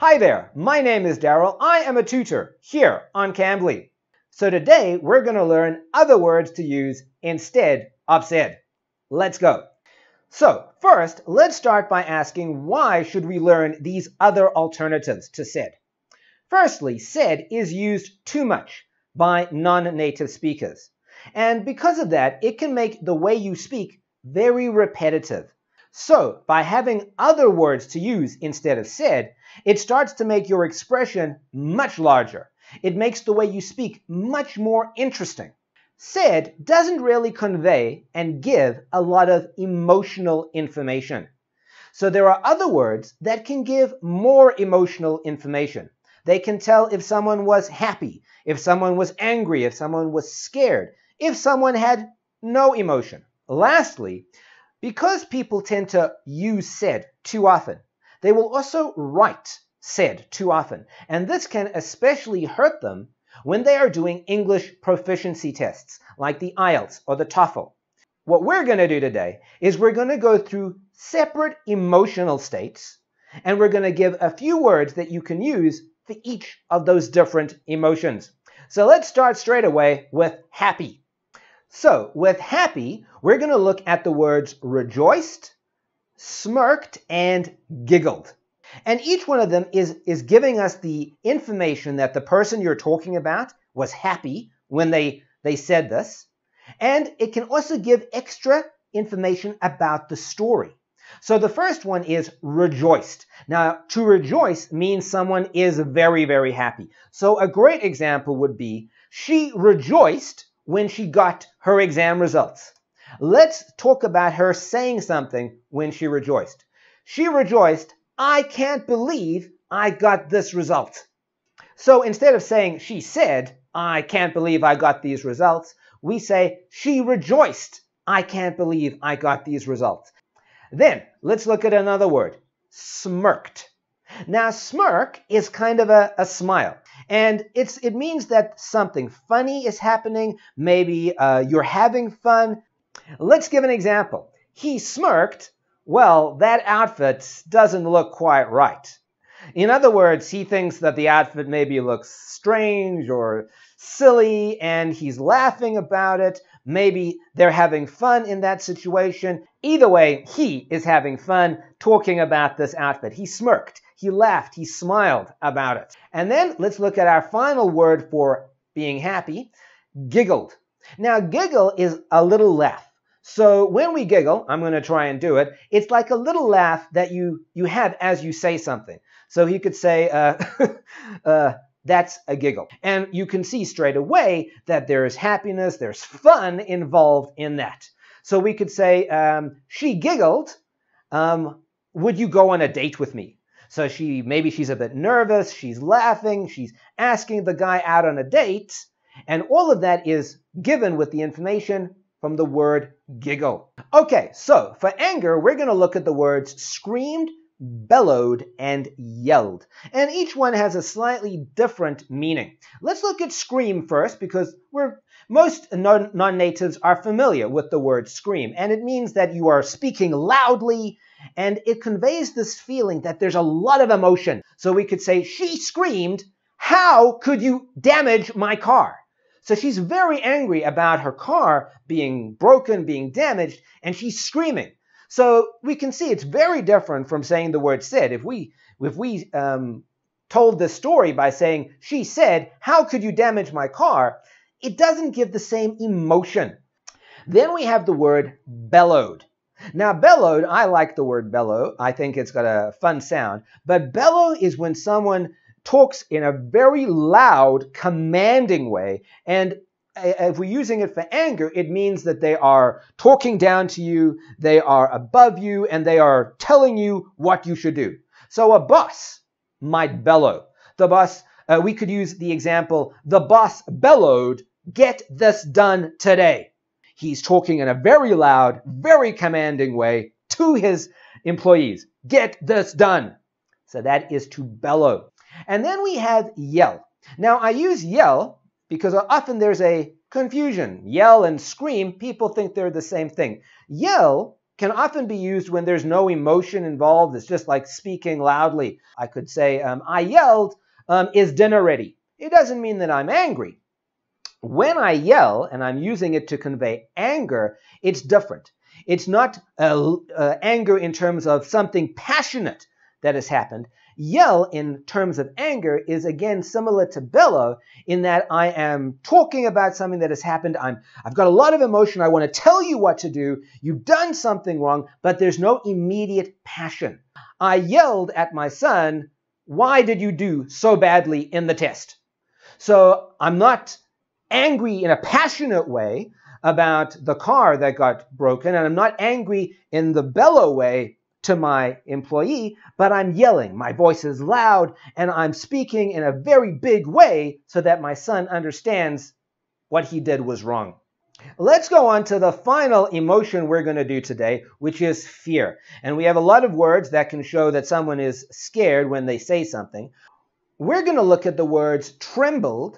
Hi there, my name is Darryl. I am a tutor here on Cambly. So today we're going to learn other words to use instead of said. Let's go. So first, let's start by asking why should we learn these other alternatives to said? Firstly, said is used too much by non-native speakers. And because of that, it can make the way you speak very repetitive. So, by having other words to use instead of said, it starts to make your expression much larger. It makes the way you speak much more interesting. Said doesn't really convey and give a lot of emotional information. So there are other words that can give more emotional information. They can tell if someone was happy, if someone was angry, if someone was scared, if someone had no emotion. Lastly, because people tend to use said too often, they will also write said too often. And this can especially hurt them when they are doing English proficiency tests, like the IELTS or the TOEFL. What we're going to do today is we're going to go through separate emotional states, and we're going to give a few words that you can use for each of those different emotions. So let's start straight away with happy. So, with happy, we're going to look at the words rejoiced, smirked, and giggled. And each one of them is giving us the information that the person you're talking about was happy when they said this. And it can also give extra information about the story. So the first one is rejoiced. Now, to rejoice means someone is very, very happy. So a great example would be, she rejoiced when she got her exam results. Let's talk about her saying something when she rejoiced. She rejoiced, I can't believe I got this result. So instead of saying she said, I can't believe I got these results, we say she rejoiced, I can't believe I got these results. Then let's look at another word, smirked. Now, smirk is kind of a smile. And it means that something funny is happening. Maybe you're having fun. Let's give an example. He smirked. Well, that outfit doesn't look quite right. In other words, he thinks that the outfit maybe looks strange or silly, and he's laughing about it. Maybe they're having fun in that situation. Either way, he is having fun talking about this outfit. He smirked, he laughed, he smiled about it. And then let's look at our final word for being happy, giggled. Now, giggle is a little laugh. So when we giggle, I'm going to try and do it, it's like a little laugh that you have as you say something. So he could say, that's a giggle. And you can see straight away that there's happiness, there's fun involved in that. So we could say, she giggled, would you go on a date with me? So maybe she's a bit nervous, she's laughing, she's asking the guy out on a date, and all of that is given with the information from the word giggle. Okay, so for anger, we're going to look at the words screamed, bellowed, and yelled. And each one has a slightly different meaning. Let's look at scream first, because most non-natives are familiar with the word scream. And it means that you are speaking loudly, and it conveys this feeling that there's a lot of emotion. So we could say, she screamed, how could you damage my car? So she's very angry about her car being broken, being damaged, and she's screaming. So we can see it's very different from saying the word said. If we told this story by saying, she said, how could you damage my car? It doesn't give the same emotion. Then we have the word bellowed. Now, bellowed, I like the word bellow. I think it's got a fun sound. But bellow is when someone talks in a very loud, commanding way. And if we're using it for anger, it means that they are talking down to you, they are above you, and they are telling you what you should do. So a boss might bellow. The boss, we could use the example, the boss bellowed, get this done today. He's talking in a very loud, very commanding way to his employees. Get this done. So that is to bellow. And then we have yell. Now, I use yell because often there's a confusion. Yell and scream, people think they're the same thing. Yell can often be used when there's no emotion involved. It's just like speaking loudly. I could say, I yelled, is dinner ready? It doesn't mean that I'm angry. When I yell, and I'm using it to convey anger, it's different. It's not anger in terms of something passionate that has happened. Yell in terms of anger is again similar to bellow in that I am talking about something that has happened. I've got a lot of emotion. I want to tell you what to do. You've done something wrong, but there's no immediate passion. I yelled at my son, why did you do so badly in the test? So I'm not angry in a passionate way about the car that got broken, and I'm not angry in the bellow way to my employee, but I'm yelling. My voice is loud, and I'm speaking in a very big way so that my son understands what he did was wrong. Let's go on to the final emotion we're going to do today, which is fear. And we have a lot of words that can show that someone is scared when they say something. We're going to look at the words trembled,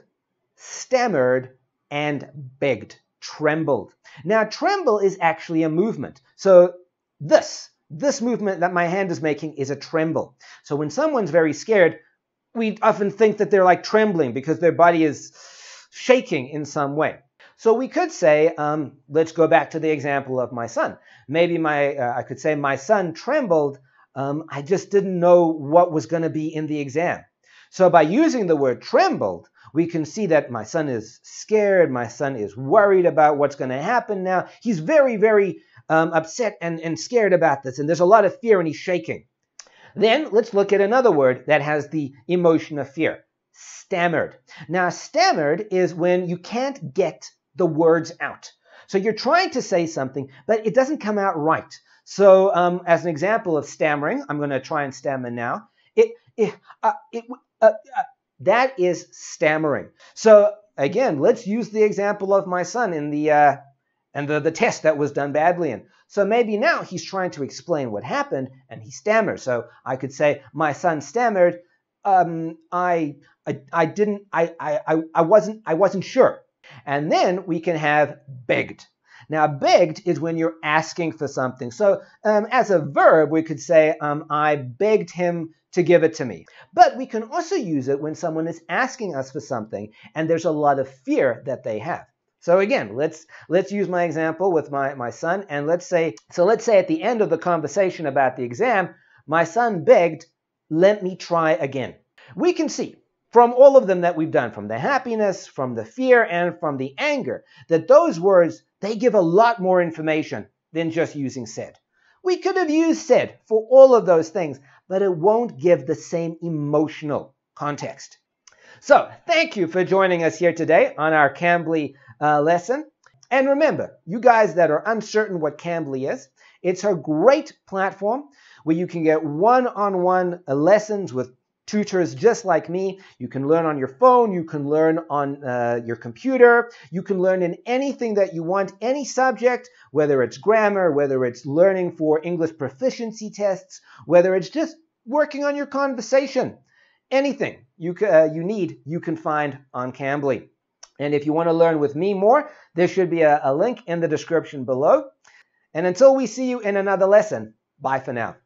stammered, and begged. Trembled. Now, tremble is actually a movement. So this movement that my hand is making is a tremble. So when someone's very scared, we often think that they're like trembling because their body is shaking in some way. So we could say, let's go back to the example of my son. Maybe I could say my son trembled. I just didn't know what was going to be in the exam. So by using the word trembled, we can see that my son is scared. My son is worried about what's going to happen now. He's very, very upset and scared about this. And there's a lot of fear and he's shaking. Then let's look at another word that has the emotion of fear. Stammered. Now, stammered is when you can't get the words out. So you're trying to say something, but it doesn't come out right. So as an example of stammering, I'm going to try and stammer now. That is stammering. So again, let's use the example of my son in the test that was done badly in. So maybe now he's trying to explain what happened and he stammers. So I could say, my son stammered, I wasn't sure. And then we can have begged. Now, begged is when you're asking for something. So as a verb, we could say, I begged him to give it to me. But we can also use it when someone is asking us for something and there's a lot of fear that they have. So again, let's use my example with my son, and let's say at the end of the conversation about the exam, my son begged, let me try again. We can see from all of them that we've done, from the happiness, from the fear, and from the anger, that those words, they give a lot more information than just using said. We could have used said for all of those things, but it won't give the same emotional context. So thank you for joining us here today on our Cambly lesson. And remember, you guys that are uncertain what Cambly is, it's a great platform where you can get one-on-one lessons with tutors just like me. You can learn on your phone, you can learn on your computer, you can learn in anything that you want, any subject, whether it's grammar, whether it's learning for English proficiency tests, whether it's just working on your conversation. Anything you need, you can find on Cambly. And if you want to learn with me more, there should be a link in the description below. And until we see you in another lesson, bye for now.